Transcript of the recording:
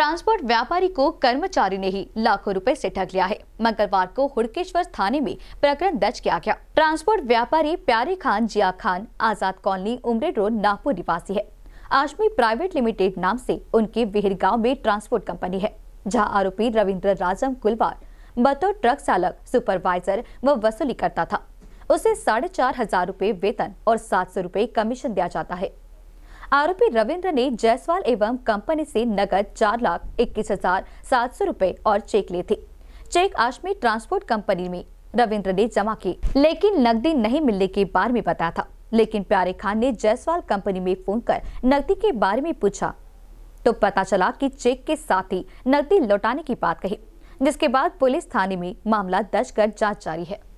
Transport व्यापारी को कर्मचारी ने ही लाखों रुपए से ठग लिया है। मंगलवार को हुड़केश्वर थाने में प्रकरण दर्ज किया गया। ट्रांसपोर्ट व्यापारी प्यारे खान जिया खान आजाद कॉलोनी उमरेड रोड नागपुर निवासी है। आशमी प्राइवेट लिमिटेड नाम से उनके विहिर गांव में ट्रांसपोर्ट कंपनी है, जहां आरोपी रविंद्र राजम कुलवार बतौर ट्रक चालक सुपरवाइजर व वसूली करता था। उसे 4,500 रुपए वेतन और 700 रुपए कमीशन दिया जाता है। आरोपी रविंद्र ने जायसवाल एवं कंपनी से नगद 4,21,700 रुपए और चेक लिए थे। चेक आशमी ट्रांसपोर्ट कंपनी में रविंद्र ने जमा किए, लेकिन नकदी नहीं मिलने के बारे में बताया था। लेकिन प्यारे खान ने जायसवाल कंपनी में फोन कर नकदी के बारे में पूछा तो पता चला कि चेक के साथ ही नकदी लौटाने की बात कही, जिसके बाद पुलिस थाने में मामला दर्ज कर जांच जारी है।